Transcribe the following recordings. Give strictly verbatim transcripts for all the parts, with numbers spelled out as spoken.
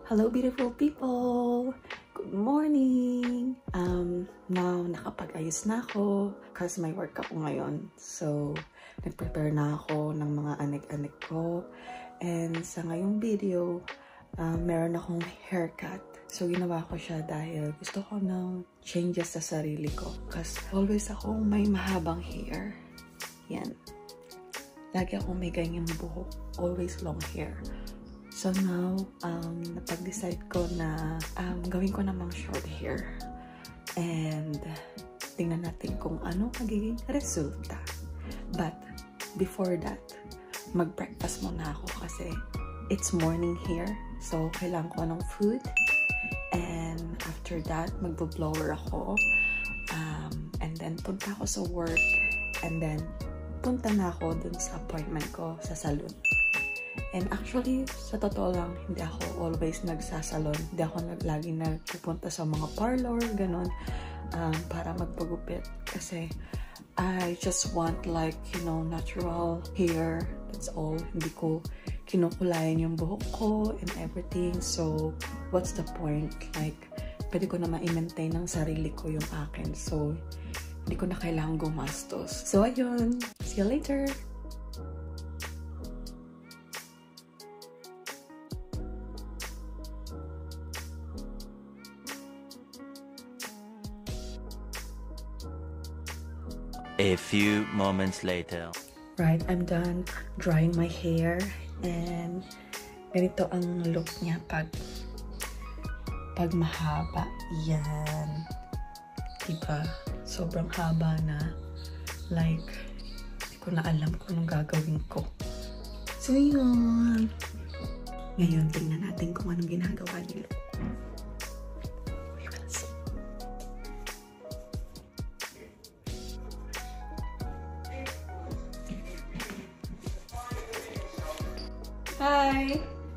Hello beautiful people! Good morning! Um, now nakapag-ayos na ako kasi may work ako ngayon. So, nag-prepare na ako ng mga anek-anek ko. And sa ngayong video, um, meron akong haircut. So, ginawa ko siya dahil gusto ko ng changes sa sarili ko. Kasi always akong may mahabang hair. Yan. Lagi akong may ganyang buhok. Always long hair. So now, um, napag-decide ko na um, gawin ko namang short hair. And tingnan natin kung ano magiging resulta. But before that, mag-breakfast muna ako kasi it's morning here. So kailangan ko ng food. And after that, mag-blower ako. Um, and then punta ako sa work. And then punta na ako dun sa appointment ko sa salon. And actually, sa totoo lang, hindi ako always nagsasalon. Hindi ako nag laging nagpupunta sa mga parlor, ganon, um, para magpagupit. Kasi, I just want like, you know, natural hair. That's all. Hindi ko kinukulayan yung buhok ko and everything. So, what's the point? Like, pwede ko naman i-maintain ng sarili ko yung akin. So, hindi ko na kailangan gumastos. So, ayun. See you later! A few moments later. Right, I'm done drying my hair and ganito ang look niya pag pag mahaba. Yan. Diba? Sobrang haba na. Like, hindi ko na alam kung anong gagawin ko. So, yun. Ngayon, tingnan natin kung anong ginagawa nila. Hi!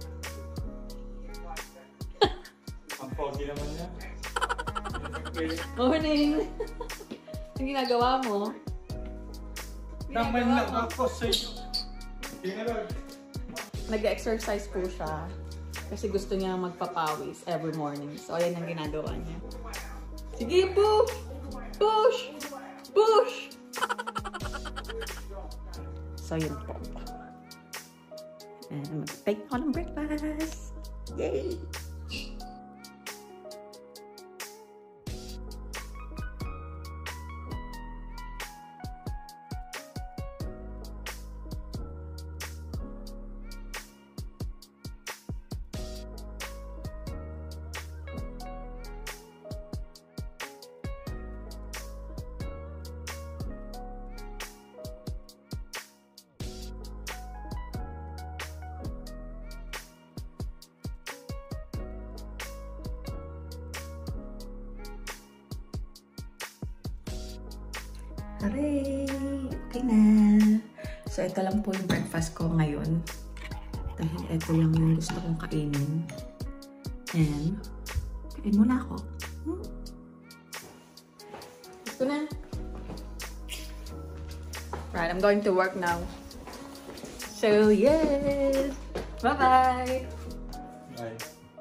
Ang pogi naman niya. Morning! Ang ginagawa mo? Naman lang ako sa iyo. Nag-exercise po siya kasi gusto niya magpapawis every morning. So, ayan ang ginagawa niya. Sige, push! Push! Push! So, yun po. And mag-take ako ng breakfast. Yay! Hooray! Okay na! So, ito lang po yung breakfast ko ngayon. Dahil ito lang yung gusto kong kainin. And, kain muna ako. Hmm? Gusto na. Right, I'm going to work now. So, yes! Bye-bye! Bye.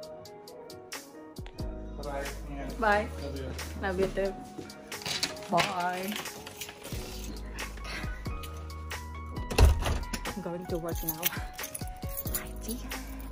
Bye. Bye. Love you. Love you too. Bye! I'm going to work now. Bye, dear.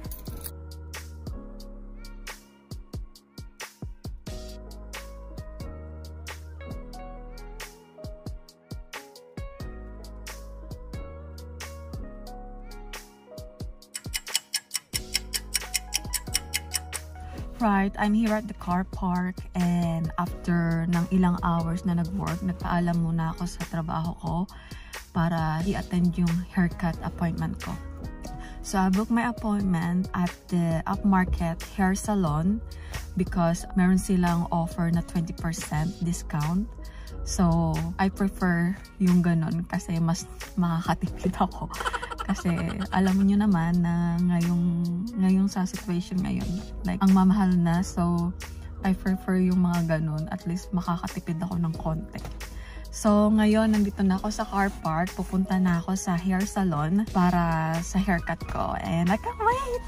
Right, I'm here at the car park and after ng ilang hours na nag-work, nagpaalam muna ako sa trabaho ko para i-attend yung haircut appointment ko. So, I booked my appointment at the Upmarket Hair Salon because meron silang offer na twenty percent discount. So, I prefer yung ganun kasi mas makakatipid ako. Kasi alam niyo naman na ngayong, ngayong sa situation ngayon, like, ang mamahal na. So, I prefer yung mga ganun. At least makakatipid ako ng konti. So, ngayon, nandito na ako sa car park. Pupunta na ako sa hair salon para sa haircut ko. And I can't wait!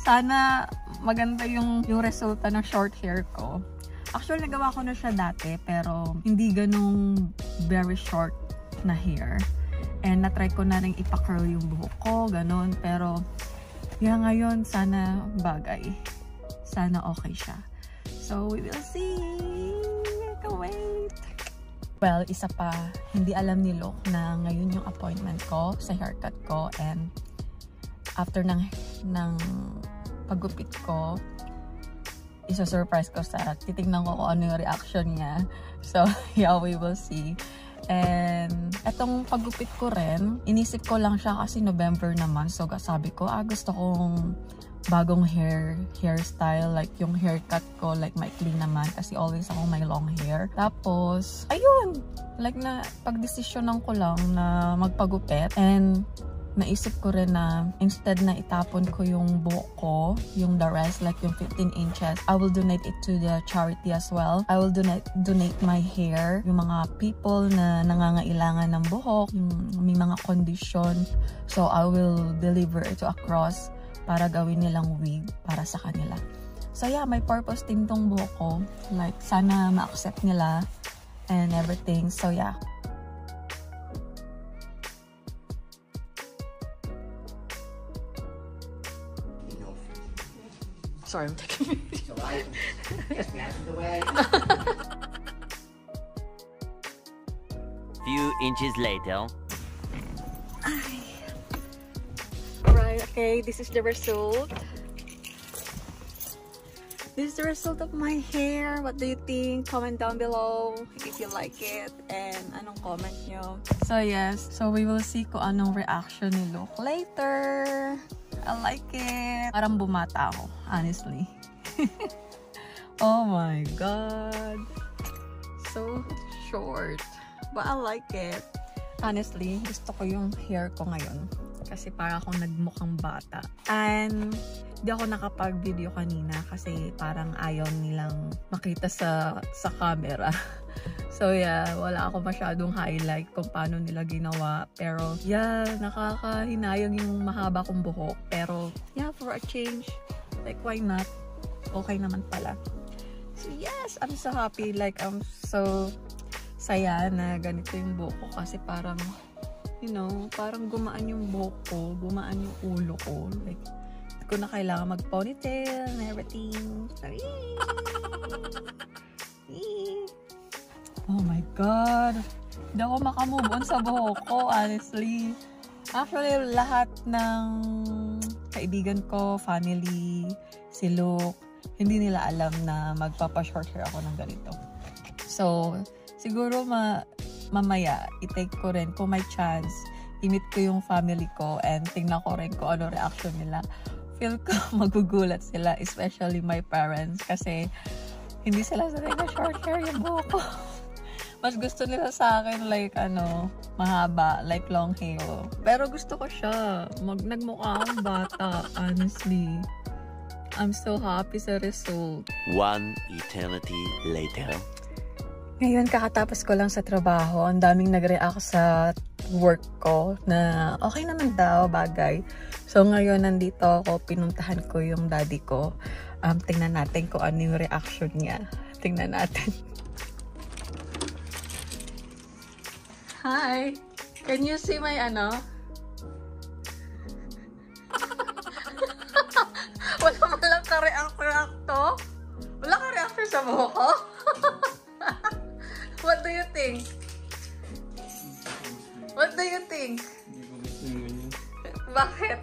Sana maganda yung, yung resulta ng short hair ko. Actually, nagawa ko na siya dati, pero hindi ganung very short na hair. And na-try ko na rin ipa-curl yung buhok ko, ganun. Pero, yeah, ngayon, sana bagay. Sana okay siya. So, we will see. I can't wait. Well, isa pa, hindi alam ni Luke na ngayon yung appointment ko sa haircut ko. And after ng, ng paggupit ko, isa-surprise ko sa titignan ko kung ano yung reaction niya. So, yeah, we will see. And etong paggupit ko rin, inisip ko lang siya kasi November naman. So, sabi ko, ah, gusto kong bagong hair, hairstyle. Like, yung haircut ko, like, maikli naman. Kasi always akong may long hair. Tapos, ayun! Like, na, pagdesisyonan ko lang na magpagupit. And, naisip ko rin na instead na itapon ko yung buhok ko, yung the rest, like yung fifteen inches, I will donate it to the charity as well. I will donate donate my hair, yung mga people na nangangailangan ng buhok, yung may mga condition. So, I will deliver it to across para gawin nilang wig para sa kanila. So, yeah, may purpose din tong buhok ko. Like, sana ma-accept nila and everything. So, yeah. Sorry, I'm taking it. So I just out of the way. Few inches later. Alright, okay, this is the result. This is the result of my hair. What do you think? Comment down below if you like it. And anong comment nyo. So yes, so we will see kung anong reaction ni Luke later. I like it. Parang bumata ako, honestly. Oh my god. So short. But I like it. Honestly, gusto ko yung hair ko ngayon. Kasi para akong nagmukhang bata. And di ako nakapag-video kanina kasi parang ayaw nilang makita sa, sa camera. So yeah, wala ako masyadong highlight kung paano nila ginawa. Pero yeah, nakakahinayang yung mahaba kong buhok. Pero yeah, for a change, like why not? Okay naman pala. So yes, I'm so happy. Like I'm so saya na ganito yung buhok ko kasi parang, you know, parang gumaan yung buhok ko, gumaan yung ulo ko. Like, hindi ko na kailangan mag-ponytail and everything. Oh my god. Hindi ako makamove on sa buhok ko, honestly. Actually, lahat ng kaibigan ko, family, si Luke, hindi nila alam na magpapa-short hair ako ng ganito. So, siguro ma mamaya, i-take ko rin kung may chance, i-meet ko yung family ko and tingnan ko rin kung ano reaction nila. Feel ko magugulat sila, especially my parents, kasi hindi sila sanay na short hair yung buhok ko. Mas gusto nila sa akin like ano, mahaba, like long hair. Pero gusto ko siya. Mag nagmukha akong bata, honestly. I'm so happy sa result. One eternity later. Ngayon, kakatapos ko lang sa trabaho. Ang daming nag-react sa work ko na okay naman daw, bagay. So, ngayon, nandito ako. Pinuntahan ko yung daddy ko. Um, tingnan natin kung ano yung reaction niya. Tingnan natin. Hi! Can you see my ano? Wala man lang ka-react-react to? Wala ka-react sa buhok ko? What do you think? What do you think? Hindi ko gusto yung ganyan. Bakit?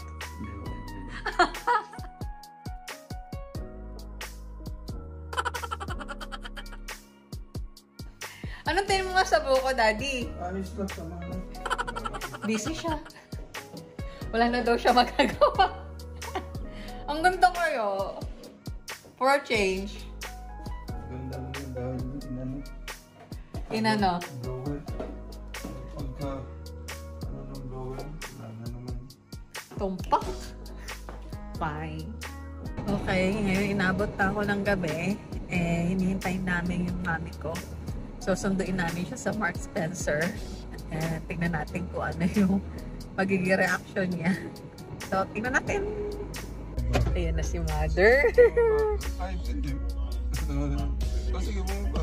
Anong tingin mo nga sa buhok ko, Daddy? Ayos lang sa mga. Busy siya. Wala na daw siya magagawa. Ang ganda kayo. For a change. Ganda mo yung dahil inano. Inano? Blower. Pagka, ano ng blower, wala na naman. Tumpak. Fine. Okay, ngayon inabot na ako ng gabi. Eh, hinihintayin namin yung mami ko. So, sunduin namin siya sa Mark Spencer. Eh, tingnan natin kung ano yung magiging reaction niya. So, tingnan natin. Ayan na si mother. Ay, hindi. Oh, sige mo pa.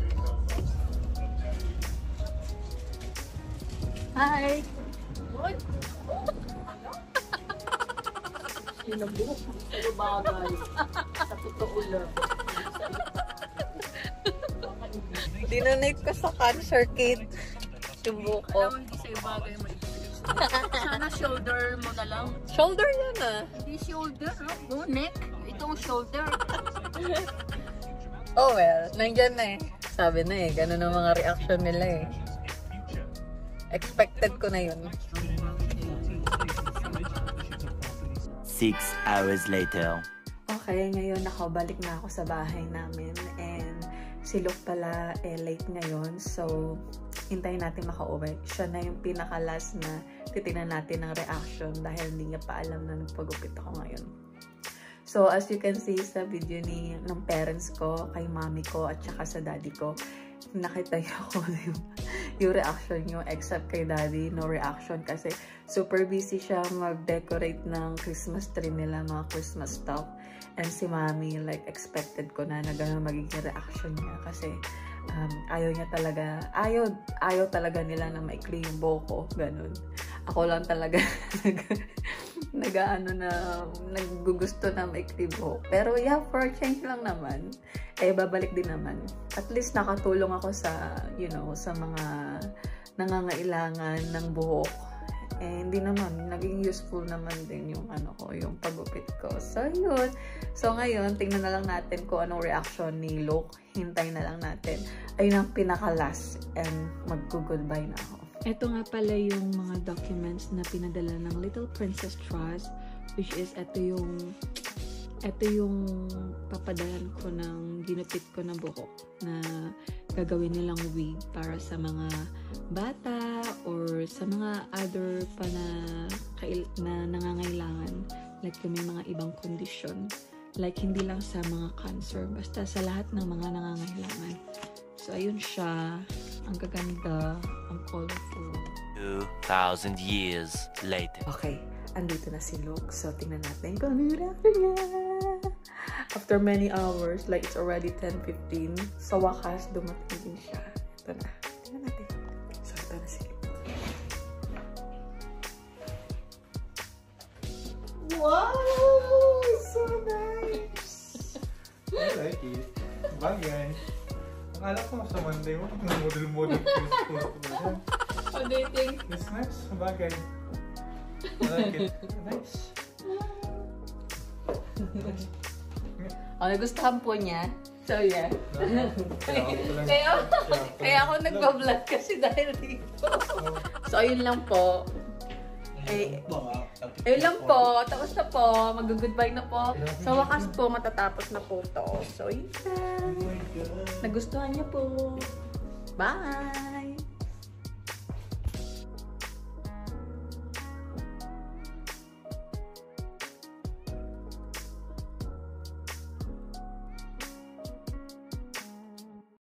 Hi! What? Sinabuhok sa bagay. Sa totoo lang. Dinonate ko sa cancer kit. Yung buko. Alam mo, hindi sa'yo bagay maigpit. Sana shoulder mo na lang. Shoulder yan ah. Hindi shoulder, no? No, neck. Itong shoulder. Oh well, nandyan na eh. Sabi na eh, ganun ang mga reaction nila eh. Expected ko na yun. Six hours later. Okay, ngayon nakabalik na ako sa bahay namin and si Luke pala eh late ngayon, so hintayin natin makauwi. Siya na yung pinaka-last na titignan natin ng reaction dahil hindi niya pa alam na nagpagupit ako ngayon. So as you can see sa video ni ng parents ko, kay mommy ko at saka sa daddy ko, nakita niyo ko yung, yung reaction nyo, except kay daddy, no reaction kasi super busy siya mag-decorate ng Christmas tree nila, mga Christmas stuff. And si mommy, like, expected ko na na gano'n magiging reaction niya kasi um, ayaw niya talaga, ayaw, ayaw talaga nila na maikli yung buhok ko, gano'n. Ako lang talaga nag, nag ano na, naggugusto na maikli buhok. Pero yeah, for a change lang naman, eh babalik din naman. At least nakatulong ako sa, you know, sa mga nangangailangan ng buhok. Eh, hindi naman, naging useful naman din yung ano ko, yung pagupit ko. So, yun. So, ngayon, tingnan na lang natin kung anong reaction ni Luke. Hintay na lang natin. Ayun ang pinaka-last. And mag-goodbye na ako. Ito nga pala yung mga documents na pinadala ng Little Princess Trust, which is ito yung ito yung papadalan ko ng ginupit ko na buhok na gagawin nilang wig para sa mga bata or sa mga other pa na, na nangangailangan, like yung may mga ibang kondisyon, like hindi lang sa mga cancer, basta sa lahat ng mga nangangailangan. So ayun siya, ang gaganda, ang colorful. Two thousand years later. Okay, andito na si Luke, so tingnan natin kung ano yung reaction niya. After many hours, like it's already ten fifteen, sa wakas, dumating din siya. Ito na. Tingnan natin. So, ito na si Luke. Wow! So nice! I like it. Bagay. Akala ko sa Monday mo, model-model post-post ko na. What do you think? It's nice. Bagay. I like it. Nice. Oh, nagustuhan po niya. So, yeah. Kaya Kaya, kaya ako nagpa-vlog kasi dahil dito. So, ayun lang po. Eh, ayun lang po. Tapos na po. Mag-goodbye na po. Sa wakas po, matatapos na po to. So, yun. Nagustuhan niya po. Bye!